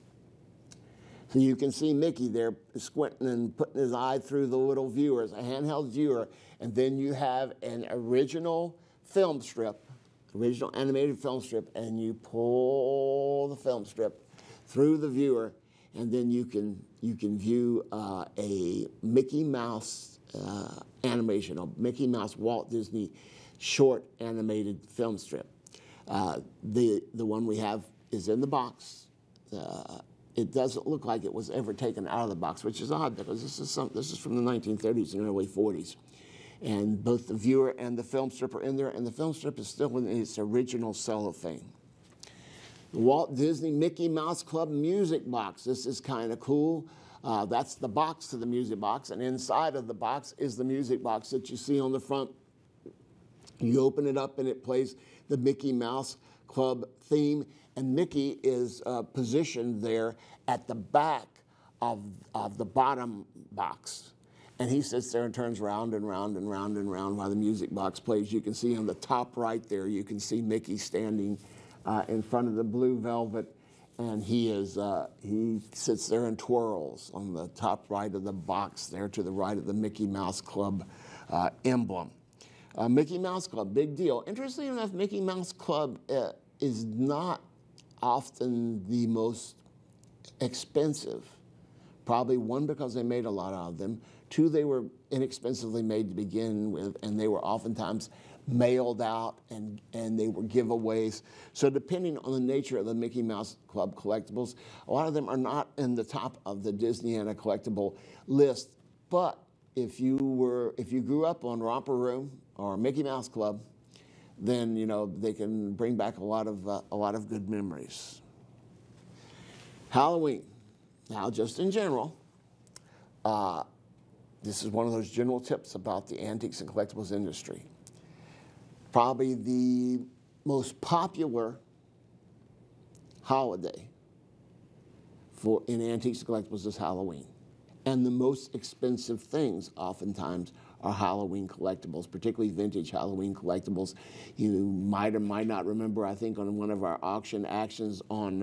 So you can see Mickey there squinting and putting his eye through the little viewer. It's a handheld viewer, and then you have an original film strip, original animated film strip, and you pull the film strip through the viewer, and then you can view a Mickey Mouse animation, a Mickey Mouse Walt Disney short animated film strip. The one we have is in the box. It doesn't look like it was ever taken out of the box, which is odd because this is from the 1930s and early 40s. And both the viewer and the film strip are in there, and the film strip is still in its original cellophane. The Walt Disney Mickey Mouse Club music box. This is kind of cool. That's the box to the music box, and inside of the box is the music box that you see on the front. You open it up, and it plays the Mickey Mouse Club theme, and Mickey is positioned there at the back of the bottom box. And he sits there and turns round and round and round and round while the music box plays. You can see on the top right there, you can see Mickey standing in front of the blue velvet, and he sits there and twirls on the top right of the box there to the right of the Mickey Mouse Club emblem. Mickey Mouse Club, big deal. Interestingly enough, Mickey Mouse Club is not often the most expensive. Probably one, because they made a lot of them. Two, they were inexpensively made to begin with, and they were oftentimes mailed out, and they were giveaways. So depending on the nature of the Mickey Mouse Club collectibles, a lot of them are not in the top of the Disneyana collectible list. But if you grew up on Romper Room or Mickey Mouse Club, then they can bring back a lot of good memories. Halloween. Now, just in general, this is one of those general tips about the antiques and collectibles industry. Probably the most popular holiday in antiques and collectibles is Halloween. And the most expensive things oftentimes are Halloween collectibles, particularly vintage Halloween collectibles. You might or might not remember, I think, on one of our auction actions on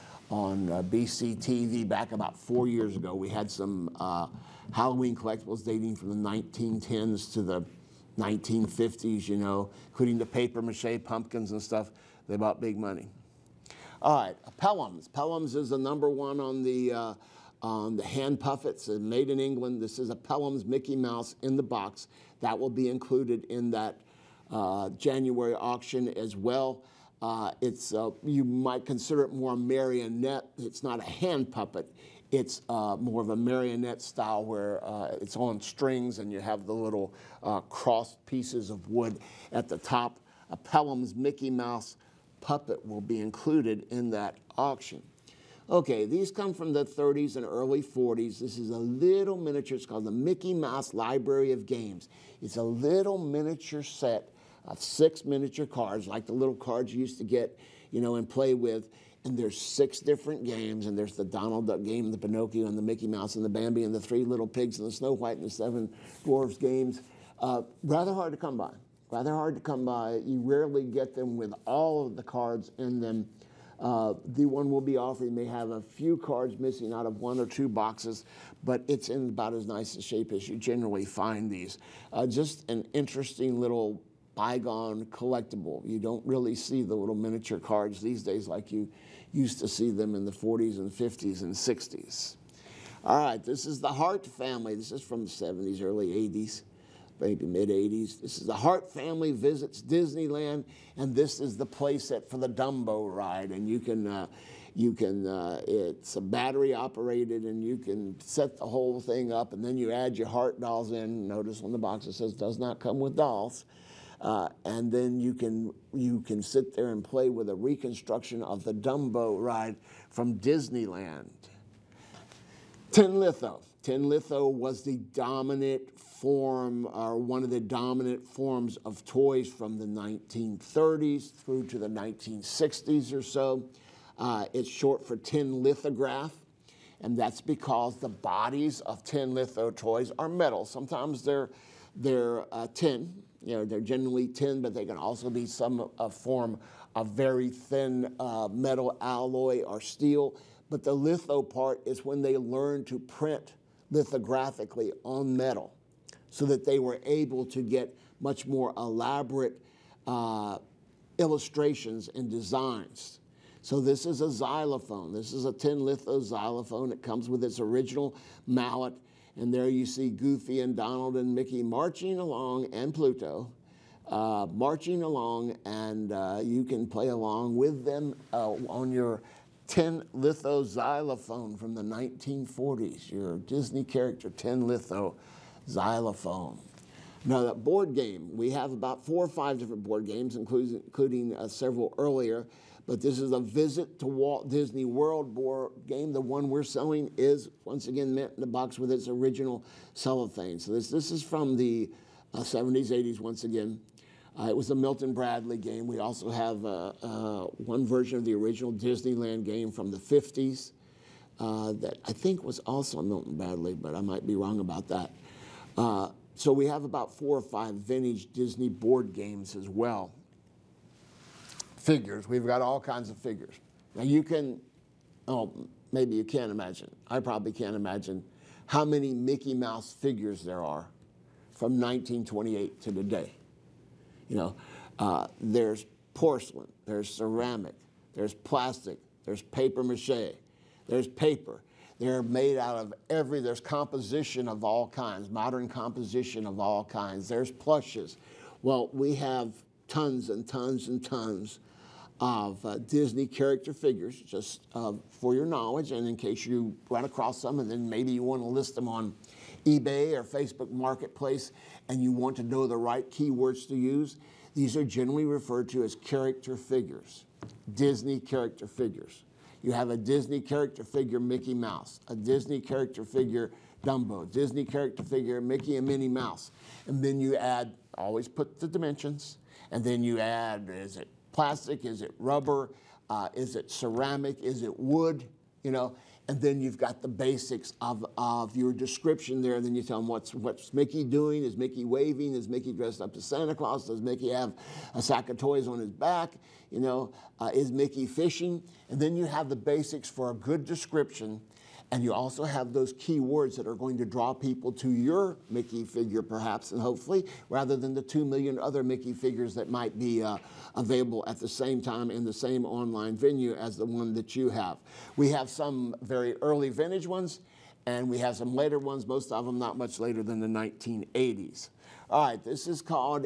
BCTV back about 4 years ago, we had some Halloween collectibles dating from the 1910s to the 1950s, including the paper mache pumpkins and stuff. They bought big money. All right, Pelhams. Pelhams is the #1 on the hand puffets, made in England. This is a Pelhams Mickey Mouse in the box. That will be included in that January auction as well. You might consider it more a marionette. It's not a hand puppet. It's more of a marionette style where it's on strings and you have the little crossed pieces of wood at the top. A Pelhams Mickey Mouse puppet will be included in that auction. Okay, these come from the 30s and early 40s. This is a little miniature. It's called the Mickey Mouse Library of Games. It's a little miniature set of 6 miniature cards, like the little cards you used to get, and play with. And there's 6 different games, and there's the Donald Duck game, the Pinocchio, and the Mickey Mouse, and the Bambi, and the 3 Little Pigs, and the Snow White, and the 7 Dwarfs games. Rather hard to come by. Rather hard to come by. You rarely get them with all of the cards in them. The one we'll be offering may have a few cards missing out of 1 or 2 boxes, but it's in about as nice a shape as you generally find these. Just an interesting little bygone collectible. You don't really see the little miniature cards these days like you used to see them in the 40s and 50s and 60s. All right, this is the Hart family. This is from the 70s, early 80s, maybe mid-80s. This is the Hart family visits Disneyland, and this is the playset for the Dumbo ride. And it's a battery operated, and you can set the whole thing up, and then you add your Hart dolls in. Notice on the box it says does not come with dolls. And then you can sit there and play with a reconstruction of the Dumbo ride from Disneyland. Tin litho. Tin litho was the dominant form, or one of the dominant forms of toys from the 1930s through to the 1960s or so. It's short for tin lithograph, and that's because the bodies of tin litho toys are metal. Sometimes they're tin. They're generally tin, but they can also be some form of very thin metal alloy or steel. But the litho part is when they learned to print lithographically on metal, so that they were able to get much more elaborate illustrations and designs. So this is a xylophone. This is a tin litho xylophone. It comes with its original mallet. And there you see Goofy and Donald and Mickey marching along, and Pluto, marching along, and you can play along with them on your tin litho xylophone from the 1940s, your Disney character tin litho xylophone. Now, that board game, we have about 4 or 5 different board games, including several earlier. But this is a Visit to Walt Disney World board game. The one we're selling is, once again, mint in the box with its original cellophane. So this is from the 70s, 80s, once again. It was a Milton Bradley game. We also have one version of the original Disneyland game from the 50s that I think was also Milton Bradley, but I might be wrong about that. So we have about 4 or 5 vintage Disney board games as well. Figures. We've got all kinds of figures. Now you can, maybe you can't imagine. I probably can't imagine how many Mickey Mouse figures there are from 1928 to today. There's porcelain, there's ceramic, there's plastic, there's paper mache, there's paper. They're made out of there's composition of all kinds, modern composition of all kinds. There's plushes. Well, we have tons and tons and tons of Disney character figures, just for your knowledge, and in case you run across some, and then maybe you want to list them on eBay or Facebook Marketplace, and you want to know the right keywords to use. These are generally referred to as character figures, Disney character figures. You have a Disney character figure Mickey Mouse, a Disney character figure Dumbo, Disney character figure Mickey and Minnie Mouse. And then you add, always put the dimensions, and then you add, is it plastic, is it rubber, is it ceramic, is it wood, and then you've got the basics of your description there, and then you tell them what's Mickey doing, is Mickey waving, is Mickey dressed up as Santa Claus, does Mickey have a sack of toys on his back, is Mickey fishing, and then you have the basics for a good description. And you also have those key words that are going to draw people to your Mickey figure, perhaps, and hopefully, rather than the 2 million other Mickey figures that might be available at the same time in the same online venue as the one that you have. We have some very early vintage ones, and we have some later ones, most of them not much later than the 1980s. All right, this is a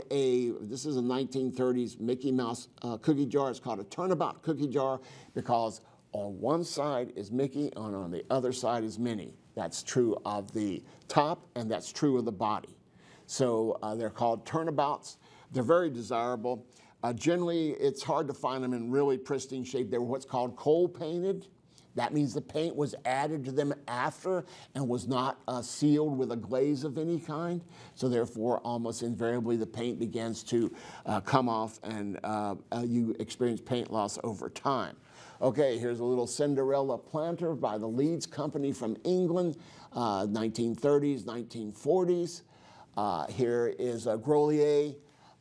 1930s Mickey Mouse cookie jar. It's called a turnabout cookie jar because on one side is Mickey, and on the other side is Minnie. That's true of the top, and that's true of the body. So they're called turnabouts. They're very desirable. Generally, it's hard to find them in really pristine shape. They're what's called cold painted. That means the paint was added to them after and was not sealed with a glaze of any kind. So therefore, almost invariably, the paint begins to come off, and you experience paint loss over time. Okay, here's a little Cinderella planter by the Leeds Company from England, 1930s, 1940s. Here is a Grolier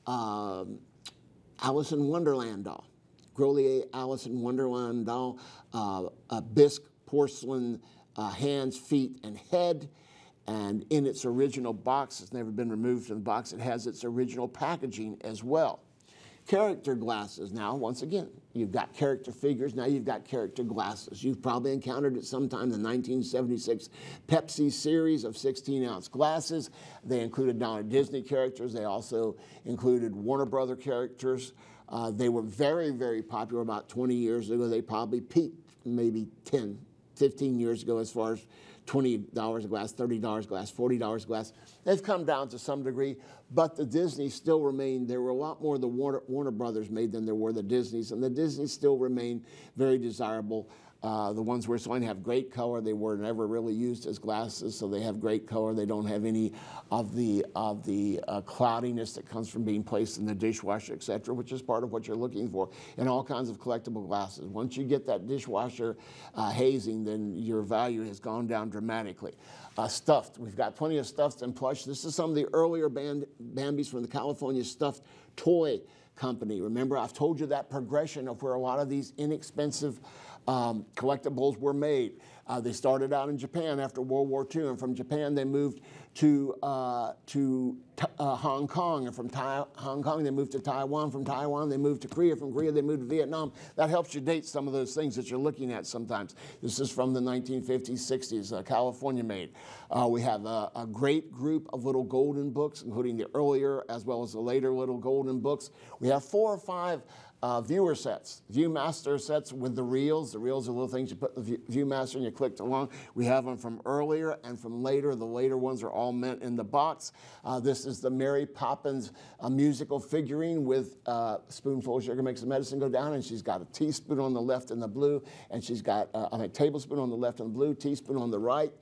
Alice in Wonderland doll. Grolier Alice in Wonderland doll, a bisque porcelain hands, feet, and head. And in its original box, it's never been removed from the box, it has its original packaging as well. Character glasses. Now, once again, you've got character figures, now you've got character glasses. You've probably encountered it sometime in the 1976 Pepsi series of 16-ounce glasses. They included not only Disney characters, they also included Warner Brother characters. They were very, very popular about 20 years ago. They probably peaked maybe 10, 15 years ago as far as $20 a glass, $30 a glass, $40 a glass. They've come down to some degree, But the Disneys still remain, there were a lot more the Warner Brothers made than there were the Disneys, and the Disneys still remain very desirable. The ones we're selling have great color. They were never really used as glasses, so they have great color. They don't have any of the cloudiness that comes from being placed in the dishwasher, et cetera, which is part of what you're looking for in all kinds of collectible glasses. Once you get that dishwasher hazing, then your value has gone down dramatically. Stuffed. We've got plenty of stuffed and plush. This is some of the earlier Bambis from the California Stuffed Toy Company. Remember, I've told you that progression of where a lot of these inexpensive collectibles were made. They started out in Japan after World War II, and from Japan they moved to Hong Kong, and from Hong Kong they moved to Taiwan. From Taiwan they moved to Korea. From Korea they moved to Vietnam. That helps you date some of those things that you're looking at sometimes. This is from the 1950s, 60s, California made. We have a great group of little golden books, including the earlier as well as the later little golden books. We have 4 or 5 viewer sets, Viewmaster sets with the reels. The reels are little things you put in the Viewmaster and you clicked along. We have them from earlier and from later. The later ones are all meant in the box. This is the Mary Poppins musical figurine with a spoonful of sugar makes the medicine go down, and she's got a teaspoon on the left and the blue, and she's got a tablespoon on the left and the blue, teaspoon on the right.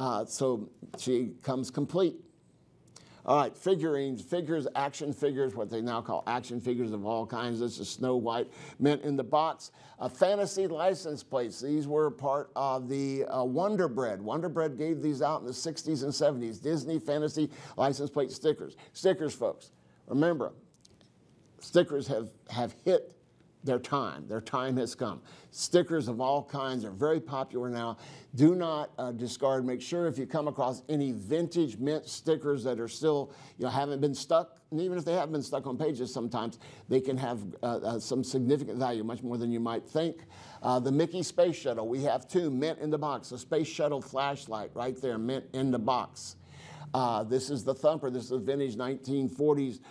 So she comes complete. All right, figurines, action figures, what they now call action figures of all kinds. This is Snow White, meant in the box. Fantasy license plates. These were part of the Wonder Bread. Wonder Bread gave these out in the 60s and 70s. Disney fantasy license plate stickers. Stickers, folks. Remember, stickers have hit their time. Their time has come. Stickers of all kinds are very popular now. Do not discard. Make sure if you come across any vintage mint stickers that are still, haven't been stuck, and even if they have been stuck on pages sometimes, they can have some significant value, much more than you might think. The Mickey Space Shuttle, we have 2 mint in the box. A Space Shuttle flashlight right there, mint in the box. This is the Thumper. This is a vintage 1940s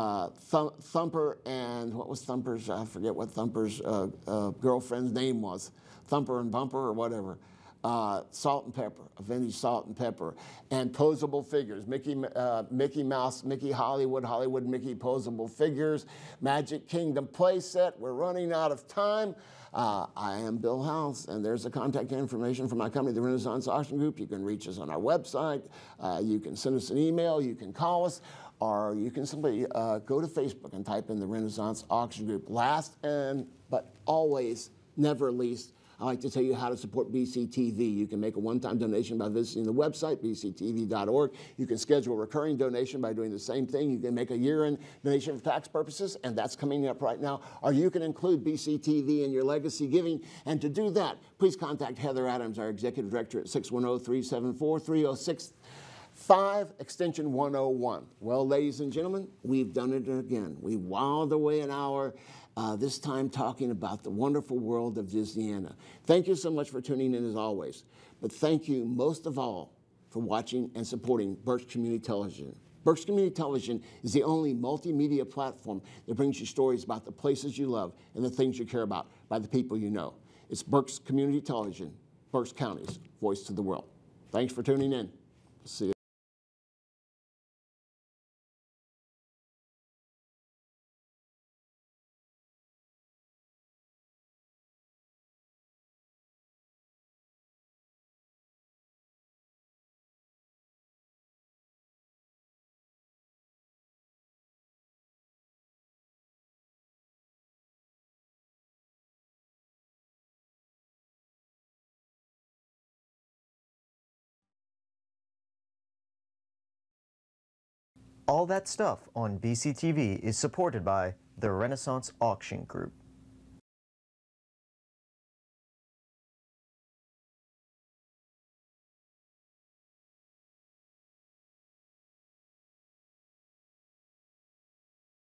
Thumper, and what was Thumper's, I forget what Thumper's girlfriend's name was. Thumper and Bumper or whatever. Salt and Pepper, a vintage Salt and Pepper. And posable figures, Mickey Mouse, Mickey Hollywood Mickey posable figures. Magic Kingdom playset. We're running out of time. I am Bill House, and there's the contact information for my company, the Renaissance Auction Group. You can reach us on our website. You can send us an email. You can call us. Or you can simply go to Facebook and type in the Renaissance Auction Group. Last but always, never least, I'd like to tell you how to support BCTV. You can make a one-time donation by visiting the website, bctv.org. You can schedule a recurring donation by doing the same thing. You can make a year-end donation for tax purposes, and that's coming up right now. Or you can include BCTV in your legacy giving. And to do that, please contact Heather Adams, our Executive Director, at 610-374-3065, extension 101. Well, ladies and gentlemen, we've done it again. We whiled away an hour, this time talking about the wonderful world of Disneyana. Thank you so much for tuning in as always. But thank you most of all for watching and supporting Berks Community Television. Berks Community Television is the only multimedia platform that brings you stories about the places you love and the things you care about by the people you know. It's Berks Community Television, Berks County's voice to the world. Thanks for tuning in. See you. All that stuff on BCTV is supported by the Renaissance Auction Group.